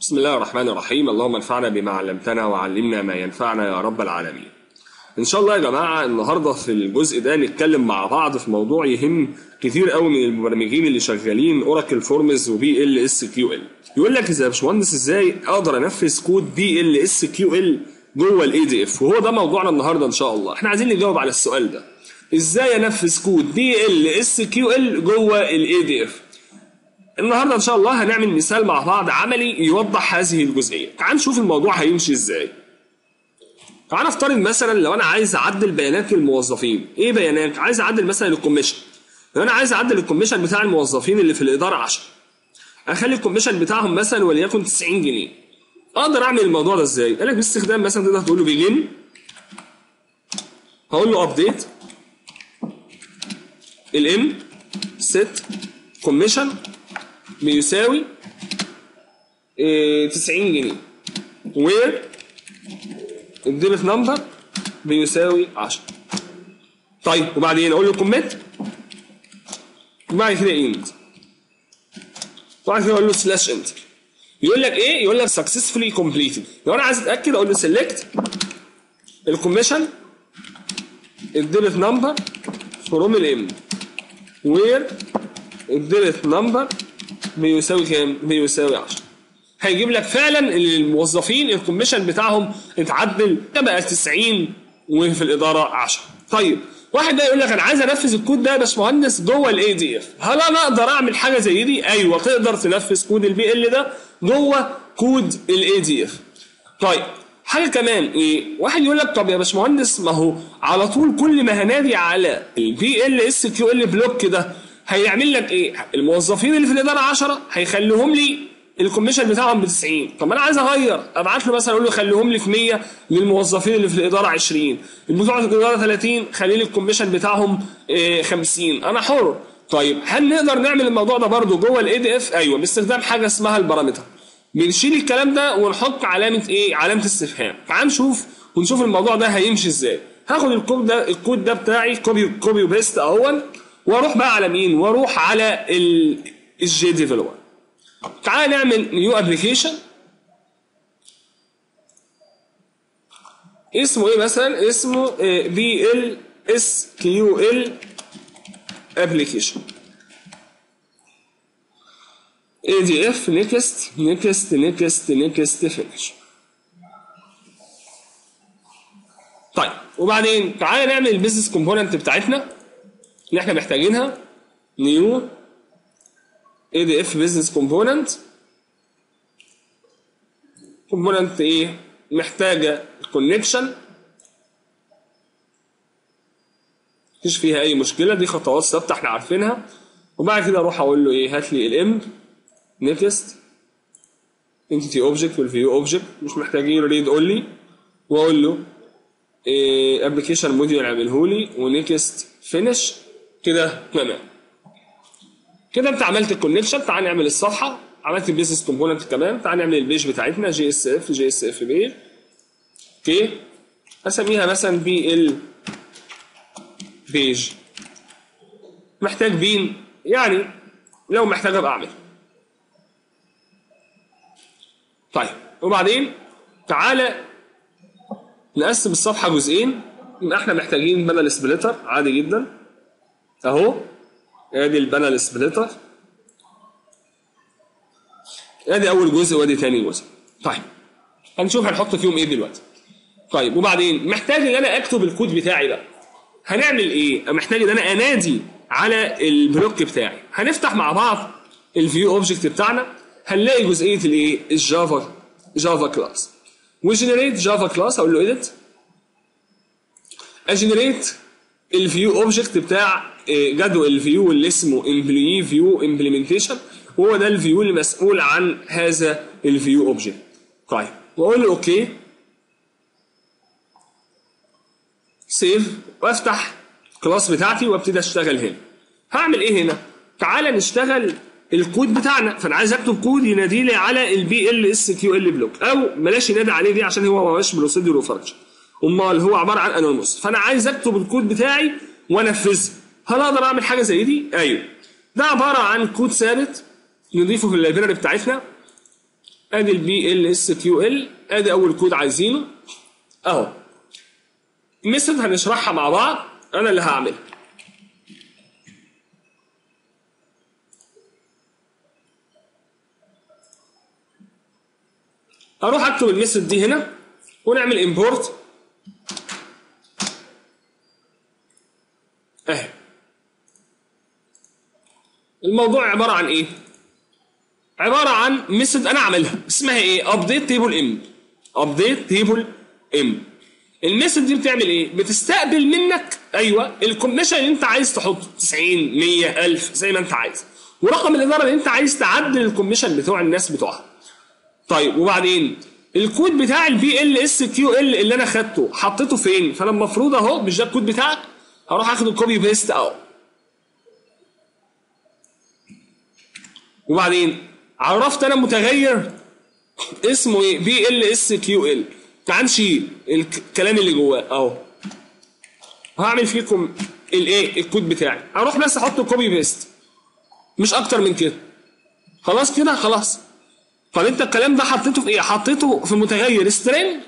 بسم الله الرحمن الرحيم. اللهم انفعنا بما علمتنا وعلمنا ما ينفعنا يا رب العالمين. ان شاء الله يا جماعه النهارده في الجزء ده نتكلم مع بعض في موضوع يهم كتير قوي من المبرمجين اللي شغالين اوراكل فورمز وبي ال اس كيو ال. يقول لك يا باشمهندس ازاي اقدر انفذ كود بي ال اس كيو ال جوه الاي دي اف، وهو ده موضوعنا النهارده ان شاء الله. احنا عايزين نجاوب على السؤال ده، ازاي انفذ كود بي ال اس كيو ال جوه الاي دي اف. النهارده ان شاء الله هنعمل مثال مع بعض عملي يوضح هذه الجزئيه. تعال نشوف الموضوع هيمشي ازاي. تعال نفترض مثلا لو انا عايز اعدل بيانات الموظفين. ايه بيانات؟ عايز اعدل مثلا الكوميشن. لو انا عايز اعدل الكوميشن بتاع الموظفين اللي في الاداره 10، اخلي الكوميشن بتاعهم مثلا وليكن 90 جنيه. اقدر اعمل الموضوع ده ازاي؟ قال لك باستخدام مثلا تقدر تقول له بيجن، هقول له ابديت الام ست كوميشن بيساوي 90 جنيه وير الديبت نمبر بيساوي 10. طيب وبعدين اقول له كوميت، وبعد كده اند، وبعد كده اقول له سلاش انتر. يقول لك ايه؟ يقول لك سكسسفولي كومبليتد. لو انا عايز اتاكد اقول له سيلكت الكوميشن الديبت نمبر فروم الام وير الديبت نمبر بيساوي كام؟ بيساوي 10. هيجيب لك فعلا الموظفين الكوميشن بتاعهم اتعدل بقى 90 وفي الاداره 10. طيب واحد بقى يقول لك انا عايز انفذ الكود ده يا باشمهندس جوه الاي دي اف، هل انا اقدر اعمل حاجه زي دي؟ ايوه تقدر تنفذ كود البي ال ده جوه كود الاي دي اف. طيب حاجه كمان ايه؟ واحد يقول لك طب يا باشمهندس ما هو على طول كل ما هنادي على البي ال اس كيو ال بلوك ده هيعمل لك ايه؟ الموظفين اللي في الاداره 10 هيخليهم لي الكوميشن بتاعهم ب 90. طب انا عايز اغير، ابعت له مثلا اقول له خليهم لي في 100 للموظفين اللي في الاداره 20، بتوع الاداره 30 خلي لي الكوميشن بتاعهم 50. انا حر. طيب هل نقدر نعمل الموضوع ده برده جوه الاي دي اف؟ ايوه باستخدام حاجه اسمها البارامتر. بنشيل الكلام ده ونحط علامه ايه؟ علامه استفهام. تعال نشوف ونشوف الموضوع ده هيمشي ازاي. هاخد الكود ده بتاعي كوبي وبيست اهون، واروح بقى على مين؟ واروح على الجي ديفلوبر. تعال نعمل نيو ابلكيشن اسمه ايه مثلا؟ اسمه بي ال اس كيو ال ابلكيشن اي دي اف نيكست نيكست نيكست نيكست فينيش. طيب وبعدين تعال نعمل البيزنس كومبوننت بتاعتنا اللي احنا محتاجينها. نيو اي دي اف بيزنس كومبوننت. كومبوننت ايه؟ محتاجه كونكشن، مفيش فيها اي مشكله، دي خطوات ثابته احنا عارفينها. وبعد كده اروح اقول له ايه؟ هات لي الام نيكست انتيتي اوبجكت والفيو اوبجكت، مش محتاجين ريد اونلي، واقول له ابلكيشن موديول اعمله لي ونيكست فينيش. كده تمام. كده انت عملت الكونكشن. تعال نعمل الصفحه. عملت البيزنس كومبوننت كمان. تعال نعمل البيج بتاعتنا جي اس اف بيج. اوكي هسميها مثلا بي ال بيج. محتاج بين يعني لو محتاج ابقى اعمل. طيب وبعدين تعالى نقسم الصفحه جزئين. يبقى احنا محتاجين بانل سبليتر عادي جدا اهو. ادي البانل سبليتر، ادي اول جزء وادي ثاني جزء. طيب هنشوف هنحط فيهم ايه دلوقتي. طيب وبعدين محتاج ان انا اكتب الكود بتاعي بقى. هنعمل ايه؟ محتاج ان انا انادي على البلوك بتاعي. هنفتح مع بعض الفيو اوبجكت بتاعنا، هنلاقي جزئيه الايه؟ جافا كلاس. وجنريت جافا كلاس. اقول له ايديت، اجنريت الفيو اوبجكت بتاع جدول الفيو اللي اسمه امبلوي فيو امبلمنتيشن، وهو ده الفيو اللي مسؤول عن هذا الفيو اوبجكت. طيب واقول له اوكي سيف، وافتح الكلاس بتاعتي وابتدي اشتغل هنا. هعمل ايه هنا؟ تعالى نشتغل الكود بتاعنا. فانا عايز اكتب كود ينادي لي على البي ال اس كيو ال بلوك، او بلاش ينادي عليه دي عشان هو ما هوش بروسيدور وفانكشن، امال هو عباره عن انونيموس. فانا عايز اكتب الكود بتاعي وانفذه. هل اقدر اعمل حاجه زي دي؟ ايوه. ده عباره عن كود ثابت نضيفه في اللايبراري بتاعتنا ادي البي ال اس كيو ال، ادي اول كود عايزينه اهو. ميثود هنشرحها مع بعض، انا اللي هعملها. اروح اكتب الميثود دي هنا ونعمل امبورت اهي. الموضوع عباره عن ايه؟ عباره عن ميثود انا عاملها اسمها ايه؟ ابديت تيبل ام. ابديت تيبل ام. الميثود دي بتعمل ايه؟ بتستقبل منك ايوه الكوميشن اللي انت عايز تحطه 90 100 1000 زي ما انت عايز، ورقم الاداره اللي انت عايز تعدل الكوميشن بتوع الناس بتوعها. طيب وبعدين الكود بتاع البي ال اس كيو ال اللي انا خدته حطيته فين؟ فانا المفروض اهو مش ده الكود بتاعك، هروح اخد الكوبي بيست اهو. وبعدين عرفت انا متغير اسمه ايه؟ بي ال اس كيو ال. تعال نشيل الكلام اللي جواه اهو. هعمل فيكم الايه؟ الكود بتاعي. اروح بس احط كوبي بيست مش اكتر من كده. خلاص كده خلاص. طب انت الكلام ده حطيته في ايه؟ حطيته في متغير سترينج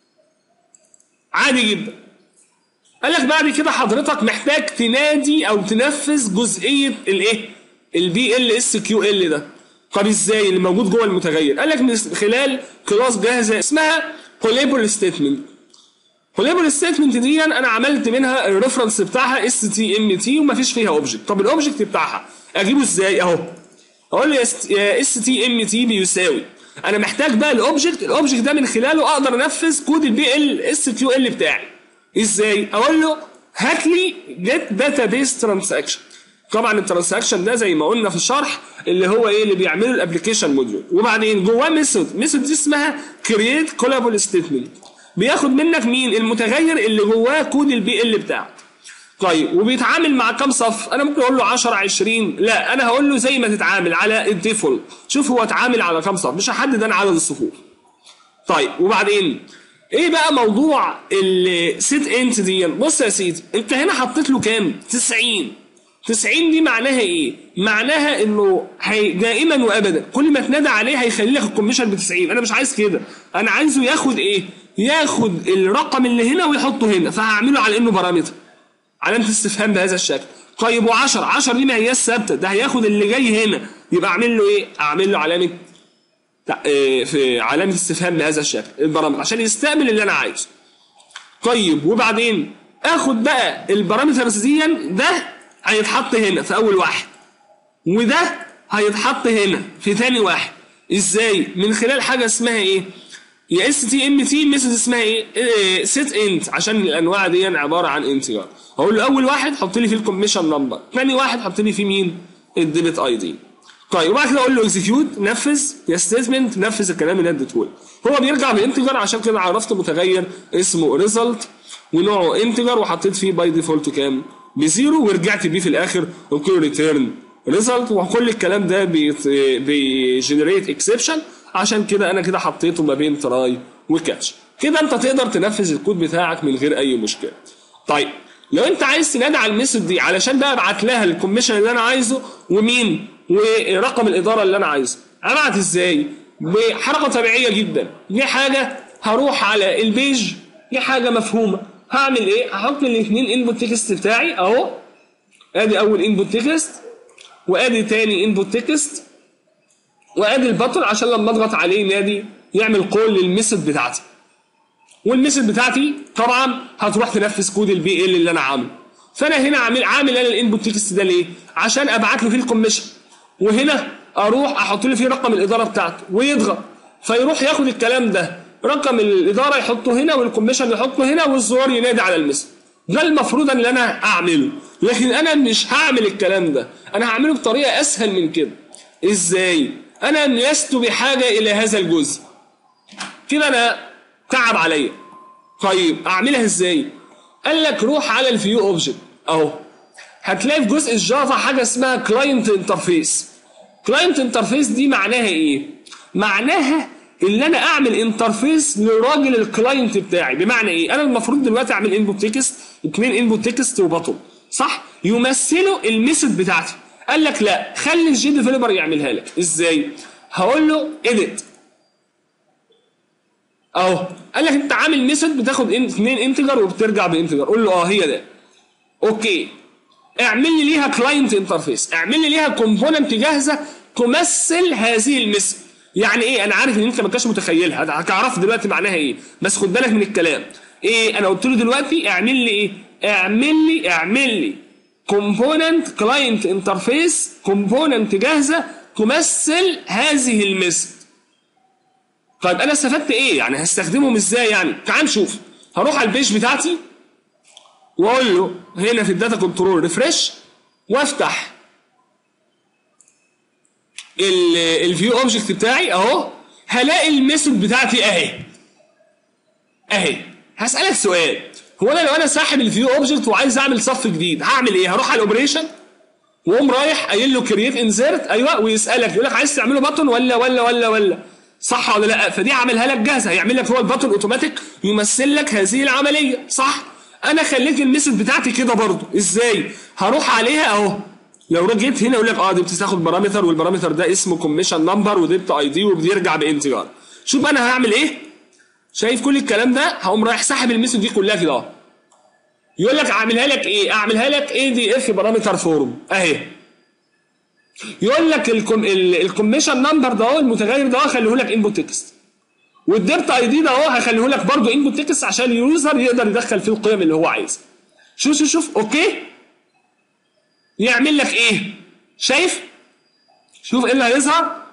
عادي جدا. قال لك بعد كده حضرتك محتاج تنادي او تنفذ جزئيه الايه؟ البي ال اس كيو ال ده. طب ازاي اللي موجود جوه المتغير؟ قال لك من خلال كلاس جاهزه اسمها كوليبل ستيتمنت. كوليبل ستيتمنت دي انا عملت منها الريفرنس بتاعها اس تي ام تي ومفيش فيها اوبجكت. طب الاوبجكت بتاعها اجيبه ازاي؟ اهو اقول له يا اس تي ام تي بيساوي، انا محتاج بقى الاوبجكت ده من خلاله اقدر انفذ كود البي ال اس كيو ال بتاعي. ازاي؟ اقول له هات لي جيت داتابيس ترانزاكشن. طبعا الترانزاكشن ده زي ما قلنا في الشرح اللي هو ايه؟ اللي بيعمله الابلكيشن موديول. وبعدين جواه ميثود دي اسمها كرييت كولابل ستيتمنت، بياخد منك مين؟ المتغير اللي جواه كود البي ال بتاعك. طيب وبيتعامل مع كام صف؟ انا ممكن اقول له 10 20، لا انا هقول له زي ما تتعامل على الديفولت. شوف هو اتعامل على كام صف، مش هحدد انا عدد الصفوف. طيب وبعدين ايه بقى موضوع السيت انت دي؟ بص يا سيدي، انت هنا حطيت له كام؟ 90. 90 دي معناها ايه؟ معناها انه دائما وابدا كل ما تنادى عليه هيخلي لك الكوميشن ب 90. انا مش عايز كده، انا عايزه ياخد ايه؟ ياخد الرقم اللي هنا ويحطه هنا، فهعمله على انه بارامتر، علامه استفهام بهذا الشكل. طيب و10 10 دي ما هياش ثابته، ده هياخد اللي جاي هنا، يبقى اعمل له ايه؟ اعمل له علامه في علامه استفهام بهذا الشكل البارامتر عشان يستقبل اللي انا عايزه. طيب وبعدين اخد بقى البارامترز دي، ده هيتحط هنا في اول واحد وده هيتحط هنا في ثاني واحد. ازاي؟ من خلال حاجه اسمها ايه؟ يا اس تي ام تي ميثود اسمها ايه؟ سيت انت، عشان الانواع دي عباره عن انتجر. هقول له اول واحد حط لي فيه الكوميشن نمبر، ثاني واحد حط لي فيه مين؟ الديبت اي دي. طيب وبعد كده اقول له اكزكيوت، نفذ يا ستيتمنت، نفذ الكلام اللي اديته له. هو بيرجع بانتجر، عشان كده عرفت متغير اسمه ريزلت ونوعه انتجر وحطيت فيه باي ديفولت كام؟ بزيرو، ورجعت بيه في الاخر قلت له ريتيرن ريزلت. وكل الكلام ده بيجنريت اكسبشن، عشان كده انا كده حطيته ما بين تراي وكاتش. كده انت تقدر تنفذ الكود بتاعك من غير اي مشكله. طيب لو انت عايز تنادي على الميثود دي علشان بقى ابعت لها الكوميشن اللي انا عايزه ومين ورقم الاداره اللي انا عايزه، ابعت ازاي؟ بحركه طبيعيه جدا. دي حاجه هروح على البيج، دي حاجه مفهومه. هعمل ايه؟ هحط الاثنين انبوت تكست بتاعي اهو، ادي اول انبوت تكست وادي تاني انبوت تكست وادي البطل عشان لما اضغط عليه ينادي يعمل كول للميثود بتاعتي. والميثود بتاعتي طبعا هتروح تنفذ كود البي ال اللي انا عامله. فانا هنا عامل انا الانبوت تكست ده ليه؟ عشان ابعت له فيه الكوميشن، وهنا اروح احط له فيه رقم الاداره بتاعته ويضغط فيروح ياخد الكلام ده، رقم الاداره يحطه هنا والكوميشن يحطه هنا والزرار ينادي على الميثود. ده المفروض ان انا اعمله، لكن انا مش هعمل الكلام ده، انا هعمله بطريقه اسهل من كده. ازاي؟ انا لست بحاجه الى هذا الجزء كده، انا تعب عليا. طيب اعملها ازاي؟ قال لك روح على الفيو اوبجكت اهو، هتلاقي في جزء الجافا حاجه اسمها كلاينت انترفيس. كلاينت انترفيس دي معناها ايه؟ معناها ان انا اعمل انترفيس للراجل الكلاينت بتاعي. بمعنى ايه؟ انا المفروض دلوقتي اعمل انبوت تكست، 2 انبوت تكست وبطل، صح؟ يمثلوا الميثود بتاعتي. قال لك لا، خلي الجي ديفلوبر يعملها لك. ازاي؟ هقول له اديت اهو قال لك انت عامل ميثود بتاخد 2 انتجر وبترجع بانتجر، قول له اه هي ده. اوكي اعمل لي ليها كلاينت انترفيس، اعمل لي ليها كومبوننت جاهزه تمثل هذه الميثود. يعني ايه؟ انا عارف ان انت ما كنتش متخيلها، هتعرف دلوقتي معناها ايه، بس خد بالك من الكلام. ايه انا قلت له دلوقتي؟ اعمل لي ايه؟ اعمل لي كومبوننت كلاينت انترفيس، كومبوننت جاهزه تمثل هذه الميثود. طيب انا استفدت ايه؟ يعني هستخدمهم ازاي يعني؟ تعال نشوف. هروح على البيج بتاعتي واقول له هنا في الداتا كنترول ريفرش، وافتح الفيو اوبجكت بتاعي اهو، هلاقي الميثود بتاعتي اهي. هسألك سؤال، هو انا لو انا ساحب الفيو اوبجكت وعايز اعمل صف جديد هعمل ايه؟ هروح على الاوبريشن واقوم رايح قايل له كرييت انسيرت، ايوه، ويسالك يقول لك عايز تعمله باتون ولا صح ولا لا؟ فدي عاملها لك جاهزه، هيعمل لك هو الباتون اوتوماتيك يمثل لك هذه العمليه، صح؟ انا خليت الميثود بتاعتي كده برضو. ازاي؟ هروح عليها اهو، لو جيت هنا يقول لك دي بتاخد بارامتر، والبارامتر ده اسمه كوميشن نمبر وديبت اي دي وبيرجع بانتجار. شوف انا هعمل ايه؟ شايف كل الكلام ده؟ هقوم رايح ساحب الميثود دي كلها كده اهو. يقول لك اعملها لك ايه؟ اعملها لك اي دي اف بارامتر فورم اهي. يقول لك الكوميشن نمبر ده اهو، المتغير ده هخليه لك انبوت تكست، والديبت اي دي ده اهو هخليه لك برضه انبوت تكست عشان اليوزر يقدر يدخل فيه القيم اللي هو عايزها. شوف اوكي يعمل لك ايه؟ شايف؟ شوف ايه اللي هيظهر.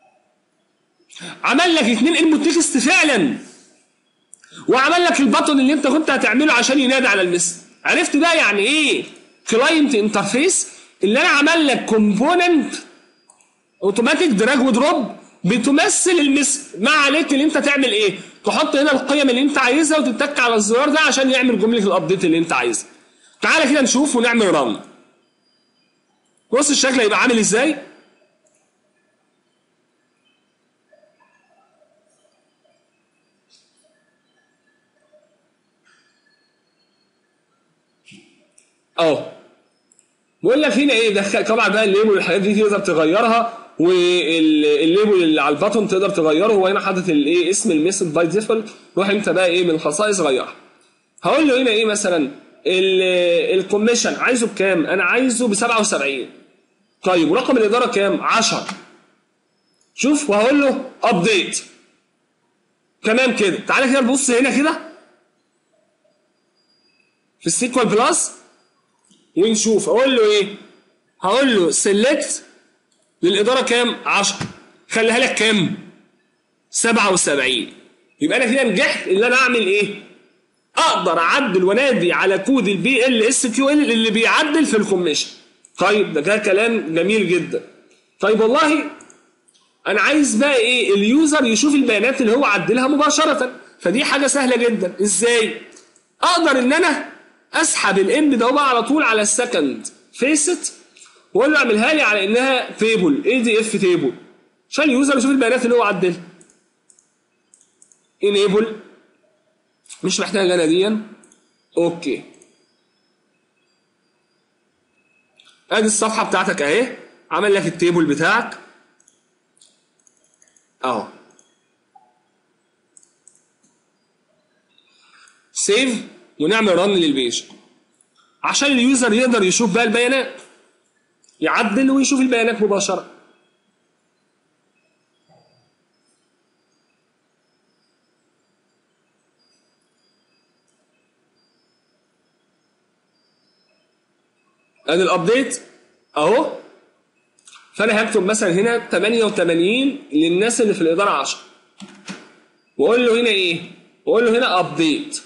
عمل لك 2 انبوت تكست فعلا، وعمل لك البطن اللي انت كنت هتعمله عشان ينادي على المثل. عرفت بقى يعني ايه كلاينت انترفيس؟ اللي انا عمل لك كومبوننت اوتوماتيك دراج ودروب بتمثل المثل. ما عليك اللي انت تعمل ايه؟ تحط هنا القيم اللي انت عايزها وتتك على الزرار ده عشان يعمل جمله الابديت اللي انت عايزها. تعالى كده نشوف ونعمل رن. بص الشكل هيبقى عامل ازاي. اهو بقول لك هنا ايه، دخل طبعا بقى الليبل والحاجات دي تقدر تغيرها، والليبل اللي على الباتون تقدر تغيره. هو هنا حاطط الايه اسم الميثود باي ديفولت، روح انت بقى ايه من الخصائص غيرها. هقول له هنا ايه مثلا الكوميشن عايزه بكام؟ انا عايزه ب 77. طيب ورقم الاداره كام؟ 10. شوف وهقول له ابديت. تمام كده. تعالى كده نبص هنا كده في السيكوال بلس ونشوف. اقول له ايه؟ هقول له سيلكت للاداره كام؟ 10. خليها لك كام؟ 77. يبقى انا كده نجحت ان انا اعمل ايه؟ اقدر اعدل وانادي على كود البي ال اس كيو ال اللي بيعدل في الكوميشن. طيب ده كلام جميل جدا. طيب والله انا عايز بقى ايه؟ اليوزر يشوف البيانات اللي هو عدلها مباشره، فدي حاجه سهله جدا. ازاي؟ اقدر ان انا اسحب الام ده بقى على طول على السكند فيست واقول له اعملها لي على انها تيبل اي دي اف تيبل عشان اليوزر يشوف البيانات اللي هو عدلها. انيبل مش محتاج انا دي. اوكي ادي الصفحه بتاعتك اهي، عمل لك التيبل بتاعك اهو. سيف ونعمل رن للبيج عشان اليوزر يقدر يشوف بقى البيانات، يعدل ويشوف البيانات مباشره. ادي الابديت اهو. فانا هكتب مثلا هنا 88 للناس اللي في الاداره 10 واقول له هنا ايه؟ واقول له هنا ابديت.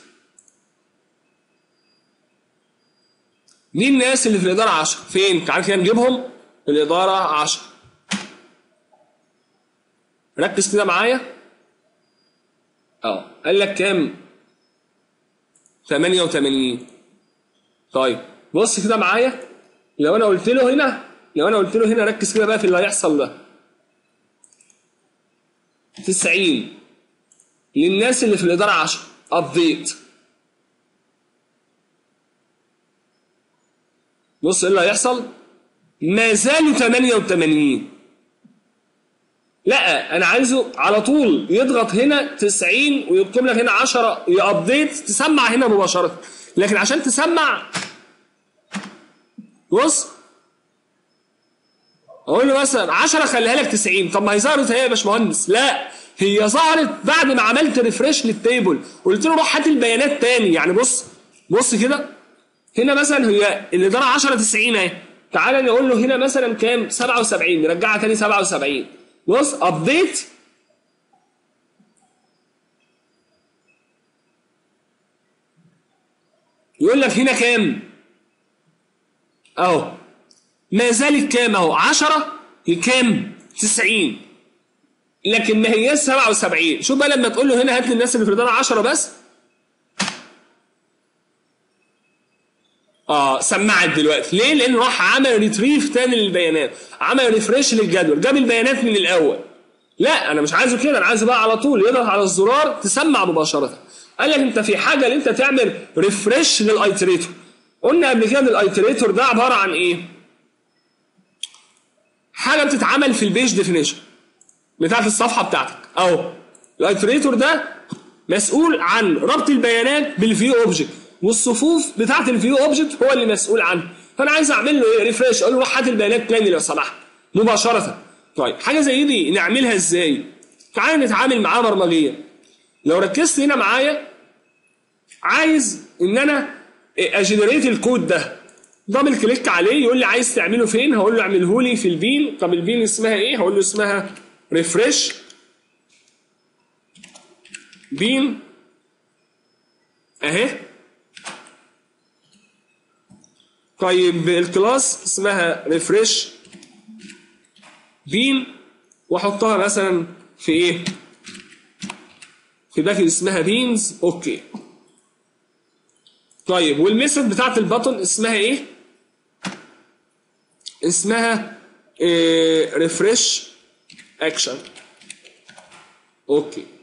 دي الناس اللي في الاداره 10 فين؟ تعال كده نجيبهم في الاداره 10. ركز كده معايا. قال لك كام؟ 88. طيب بص كده معايا، لو انا قلت له هنا ركز كده بقى في اللي هيحصل ده. 90 للناس اللي في الاداره 10 ابديت. بص ايه اللي هيحصل؟ ما زالوا 88. لا انا عايزه على طول يضغط هنا 90 ويكتب لك هنا 10 يابديت تسمع هنا مباشره. لكن عشان تسمع بص اقول له مثلا 10 خليها لك 90، طب ما هي ظهرت هي يا باشمهندس. لا هي ظهرت بعد ما عملت ريفريش للتيبل، قلت له روح هات البيانات تاني. يعني بص كده هنا مثلا هي الاداره 10 90 اهي، تعالى نقول له هنا مثلا كام 77 نرجعها تاني 77. بص ابديت يقول لك هنا كام اهو، ما زالت كام اهو 10 كام 90، لكن ما هياش 77. شوف بقى لما تقول له هنا هات لي الناس اللي في الاداره 10 بس، سمعت دلوقتي. ليه؟ لانه راح عمل ريتريف تاني للبيانات، عمل ريفريش للجدول، جاب البيانات من الاول. لا انا مش عايزه كده، انا عايزه بقى على طول يضغط على الزرار تسمع مباشره. قال لك انت في حاجه ان انت تعمل ريفريش للايتريتور. قلنا قبل كده ان الايتريتور ده عباره عن ايه؟ حاجه بتتعمل في البيج ديفينيشن بتاعت الصفحه بتاعتك اهو. الايتريتور ده مسؤول عن ربط البيانات بالفيو اوبجكت، والصفوف بتاعت الفيو اوبجكت هو اللي مسؤول عنها. فانا عايز اعمل له ايه؟ ريفريش، اقول له روح هات البيانات تاني لو سمحت مباشره. طيب حاجه زي دي نعملها ازاي؟ تعال نتعامل معاها برمجيا. لو ركزت هنا معايا عايز ان انا اجنريت الكود ده، دبل كليك عليه يقول لي عايز تعمله فين، هقول له اعمله لي في البين. طب البين اسمها ايه؟ هقول له اسمها ريفريش بين اهي. طيب الكلاس اسمها ريفريش بين، واحطها مثلا في ايه؟ في باكج اسمها بينز. اوكي. طيب والميثود بتاعت البطن اسمها ايه؟ اسمها ريفريش اكشن. اوكي.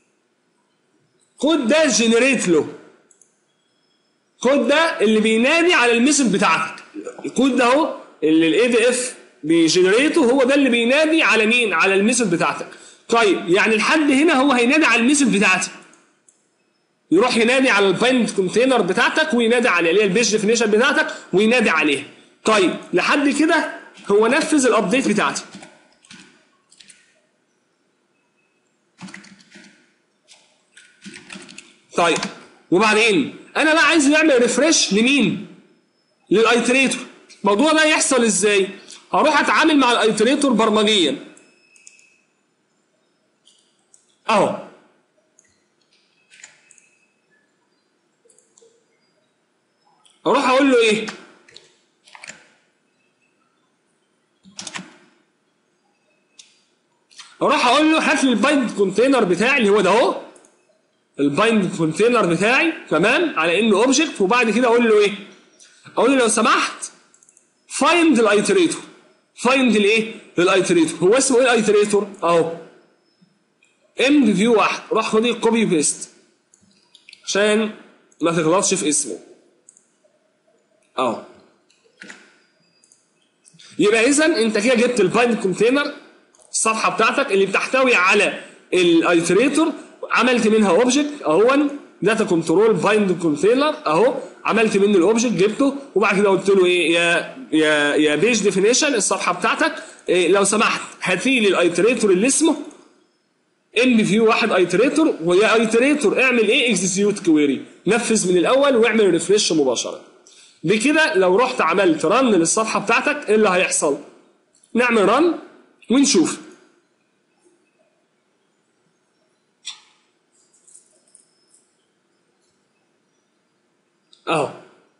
كود ده جنريت له، كود ده اللي بينادي على الميثود بتاعتك. الكود ده اهو اللي الاي دي اف بيجنريته، هو ده اللي بينادي على مين؟ على الميثود بتاعتك. طيب يعني لحد هنا هو هينادي على الميثود بتاعتي، يروح ينادي على البايند كونتينر بتاعتك وينادي عليها اللي هي البيج ديفينيشن بتاعتك وينادي عليها. طيب لحد كده هو نفذ الابديت بتاعتي. طيب وبعدين انا بقى عايز يعمل ريفريش لمين؟ للايتريتور. الموضوع ده يحصل ازاي؟ هروح اتعامل مع الايتريتور برمجيا اهو. اروح اقول له ايه؟ اروح اقول له هات لي البايند كونتينر بتاعي اللي هو ده اهو، البايند كونتينر بتاعي تمام على انه اوبجكت. وبعد كده اقول له ايه؟ اقول له لو سمحت فايند الايتريتور. فايند الايه؟ الايتريتور. هو اسمه ايه الايتريتور؟ اهو ام فيو واحد. روح خد الكوبي بيست عشان ما تغلطش في اسمه اهو. يبقى اذا انت كده جبت البايند كونتينر الصفحه بتاعتك اللي بتحتوي على الايتريتور، عملت منها اوبجكت اهو داتا كنترول بايند كونتينر اهو، عملت منه الاوبجكت جبته. وبعد كده قلت له ايه؟ يا بيج ديفينيشن الصفحه بتاعتك لو سمحت هات لي الايتريتور اللي اسمه ام فيو واحد ايتريتور، ويا ايتريتور اعمل ايه؟ اكزيكيوت كويري، نفذ من الاول واعمل ريفريش مباشره. بكده لو رحت عملت رن للصفحه بتاعتك ايه اللي هيحصل؟ نعمل رن ونشوف اهو.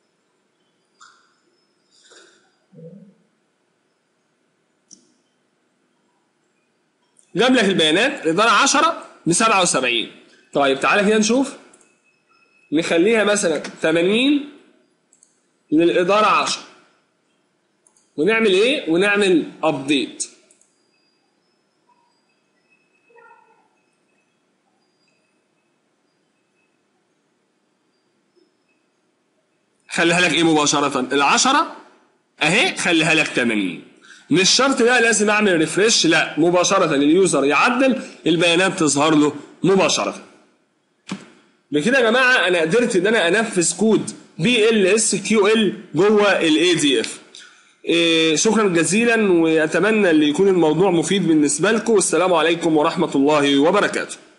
جاب لك البيانات الاداره 10 ب 77. طيب تعالى كده نشوف، نخليها مثلا 80 للاداره 10 ونعمل ايه؟ ونعمل ابديت. خليها لك ايه مباشره؟ ال10 اهي خليها لك 80. مش شرط لا لازم اعمل ريفريش، لا مباشره اليوزر يعدل البيانات تظهر له مباشره. بكده يا جماعه انا قدرت ان انا انفذ كود BLSQL جوه الاي دي اف. شكرا جزيلا، واتمنى ان يكون الموضوع مفيد بالنسبه لكم، والسلام عليكم ورحمه الله وبركاته.